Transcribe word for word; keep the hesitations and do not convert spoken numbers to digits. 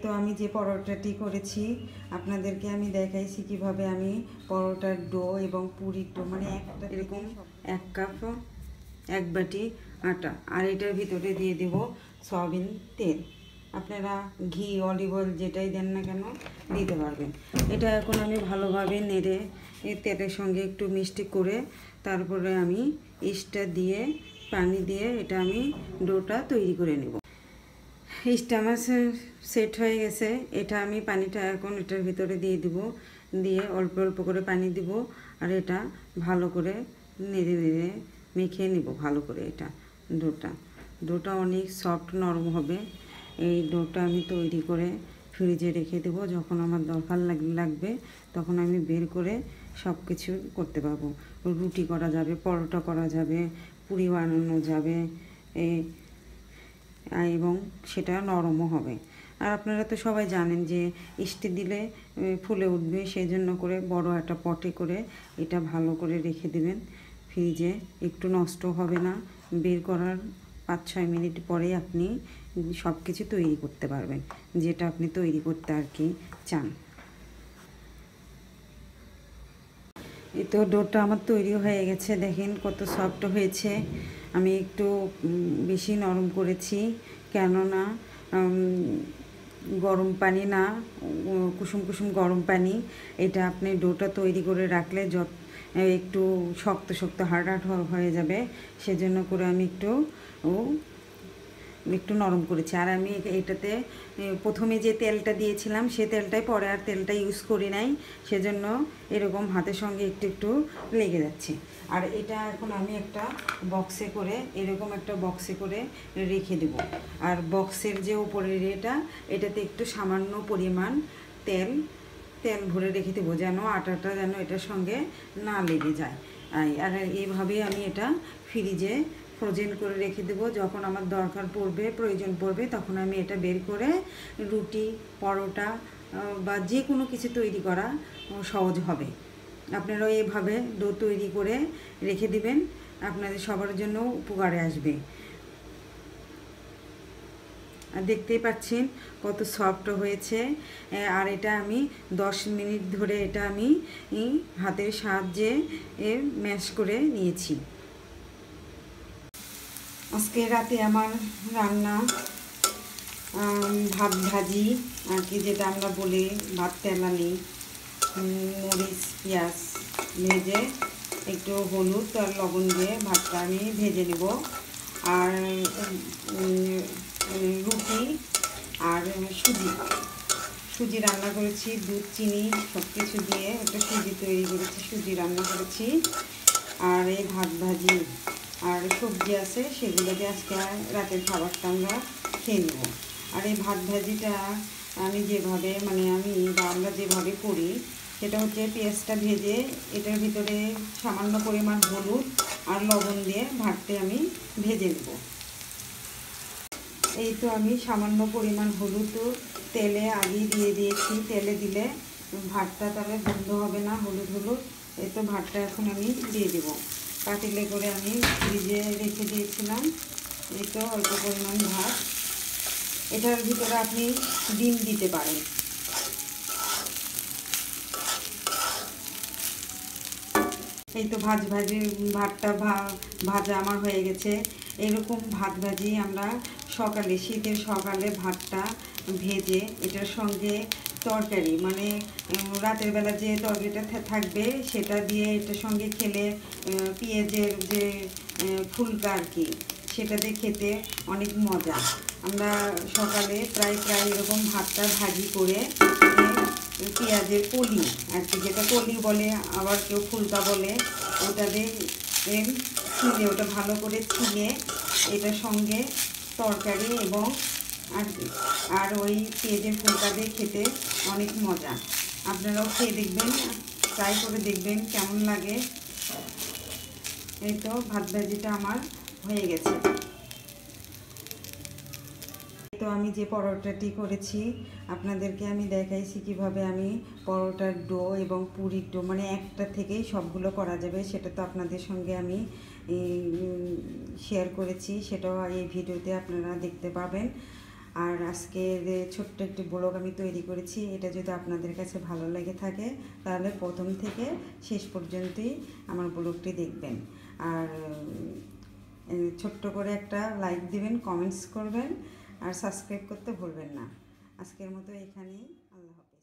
তো আমি যে পরোটাটি করেছি আপনাদেরকে আমি দেখাইছি কিভাবে আমি পরোটার ডো এবং পুরির ডো মানে একটা এরকম এক কাপ এক বাটি আটা আর এটার ভিতরে দিয়ে দেব সয়াবিন তেল। আপনারা ঘি অলিভ অয়েল যেটাই দেন না কেন দিতে পারবেন। এটা এখন আমি ভালোভাবে নেড়ে এই তেলের সঙ্গে একটু মিষ্টি করে তারপরে আমি ইস্টটা দিয়ে পানি দিয়ে এটা আমি ডোটা তৈরি করে নেব। ইস্টটা আমার সেট হয়ে গেছে। এটা আমি পানিটা এখন এটার ভিতরে দিয়ে দিব, দিয়ে অল্প অল্প করে পানি দিব আর এটা ভালো করে নেড়ে নেড়ে মেখে নেব ভালো করে। এটা ডোটা ডোটা অনেক সফট নরম হবে। এই ডোটা আমি তৈরি করে ফ্রিজে রেখে দেবো। যখন আমার দরকার লাগবে তখন আমি বের করে সব কিছু করতে পারবো। রুটি করা যাবে, পরোটা করা যাবে, পুরি বানানো যাবে এবং সেটা নরমও হবে। আর আপনারা তো সবাই জানেন যে ইস্টি দিলে ফুলে উঠবে, সেই জন্য করে বড় একটা পটে করে এটা ভালো করে রেখে দেবেন ফ্রিজে। একটু নষ্ট হবে না। বের করার পাঁচ ছয় মিনিট পরেই আপনি সব কিছু তৈরি করতে পারবেন যেটা আপনি তৈরি করতে আর কি চান। এই তো ডোটা আমার তৈরি হয়ে গেছে, দেখেন কত সফট হয়েছে। আমি একটু বেশি নরম করেছি, কেননা গরম পানি না, কুসুম কুসুম গরম পানি। এটা আপনি ডোটা তৈরি করে রাখলে যত একটু শক্ত শক্ত হার্ড হার্ড হয়ে যাবে, সেজন্য করে আমি একটু একটু নরম করেছি। আর আমি এটাতে প্রথমে যে তেলটা দিয়েছিলাম সে তেলটাই পরে আর তেলটা ইউজ করি নাই, সেজন্য এরকম হাতের সঙ্গে একটু একটু লেগে যাচ্ছে। আর এটা এখন আমি একটা বক্সে করে এরকম একটা বক্সে করে রেখে দেব। আর বক্সের যে উপরের এটা এটাতে একটু সামান্য পরিমাণ তেল তেল ভরে রেখে দেবো, যেন আটাটা যেন এটার সঙ্গে না লেগে যায়। আর এইভাবেই আমি এটা ফ্রিজে ফ্রোজেন করে রেখে দেবো। যখন আমার দরকার পড়বে, প্রয়োজন পড়বে, তখন আমি এটা বের করে রুটি, পরোটা বা যে কোনো কিছু তৈরি করা সহজ হবে। আপনারাও এভাবে ডো তৈরি করে রেখে দিবেন, আপনাদের সবার জন্য উপকারে আসবে। আর দেখতেই পাচ্ছেন কত সফট হয়েছে। আর এটা আমি দশ মিনিট ধরে এটা আমি হাতের সাহায্যে ম্যাশ করে নিয়েছি। আজকে রাতে আমার রান্না ভাত ভাজি আর কি, যেটা আমরা বলি ভাত তেলানি, মরিচ পেঁয়াজ ভেজে একটু হলুদ আর লবণ দিয়ে ভাতটা আমি ভেজে নেব। আর রুটি আর সুজি সুজি রান্না করেছি, দুধ চিনি সব কিছু দিয়ে একটা সুজি তৈরি করেছি, সুজি রান্না করেছি। আর এই ভাত ভাজি আর সবজি আছে, সেগুলো দিয়ে আজকে রাতের খাবারটা আমরা খেয়ে নেব। আর এই ভাত ভাজিটা আমি যেভাবে মানে আমি বা আমরা যেভাবে করি সেটা হচ্ছে পেঁয়াজটা ভেজে এটার ভিতরে সামান্য পরিমাণ হলুদ আর লবণ দিয়ে ভাতটা আমি ভেজে নেব। এই তো আমি সামান্য পরিমাণ হলুদ তেলে আগেই দিয়ে দিয়েছি। তেলে দিলে ভাতটা তাহলে গন্ধ হবে না, হলুদ হলুদ। এই তো ভাতটা এখন আমি দিয়ে দেবো। পাতিলে করে আমি ফ্রিজে রেখে দিয়েছিলাম। এই তো অল্প পরিমাণ ভাত। এটার ভিতরে আপনি ডিম দিতে পারেন। এই তো ভাজ ভাজি ভাতটা ভাজা আমার হয়ে গেছে। এরকম ভাত ভাজি আমরা সকালে, শীতের সকালে ভাতটা ভেজে এটার সঙ্গে তরকারি মানে রাতের বেলা যে তরকারিটা থাকবে সেটা দিয়ে এটার সঙ্গে খেলে, পেঁয়াজের যে ফুলকা আর কি, সেটা দিয়ে খেতে অনেক মজা। আমরা সকালে প্রায় প্রায় এরকম ভাতটা ভাজি করে পেঁয়াজের কলি আর কি, যেটা কলি বলে, আবার কেউ ফুলকা বলে, ওটা দিয়ে ছিলে ওটা ভালো করে ছিলে এটার সঙ্গে তরকারি এবং আর আর ওই পেঁয়াজের ফুলকা দিয়ে খেতে অনেক মজা। আপনারাও খেয়ে দেখবেন, ট্রাই করে দেখবেন কেমন লাগে। এই তো ভাত ভাজিটা আমার হয়ে গেছে। তো আমি যে পরোটাটি করেছি আপনাদেরকে আমি দেখাইছি কিভাবে আমি পরোটার ডো এবং পুরির ডো মানে একটা থেকেই সবগুলো করা যাবে, সেটা তো আপনাদের সঙ্গে আমি শেয়ার করেছি, সেটাও এই ভিডিওতে আপনারা দেখতে পাবেন। আর আজকে যে ছোট্ট একটি ব্লগ আমি তৈরি করেছি, এটা যদি আপনাদের কাছে ভালো লেগে থাকে তাহলে প্রথম থেকে শেষ পর্যন্তই আমার ব্লগটি দেখবেন। আর ছোট্ট করে একটা লাইক দিবেন, কমেন্টস করবেন আর সাবস্ক্রাইব করতে ভুলবেন না। আজকের মতো এখানেই, আল্লাহ হাফেজ।